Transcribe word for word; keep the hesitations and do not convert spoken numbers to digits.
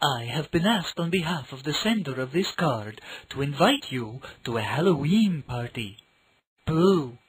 I have been asked on behalf of the sender of this card to invite you to a Halloween party. Boo!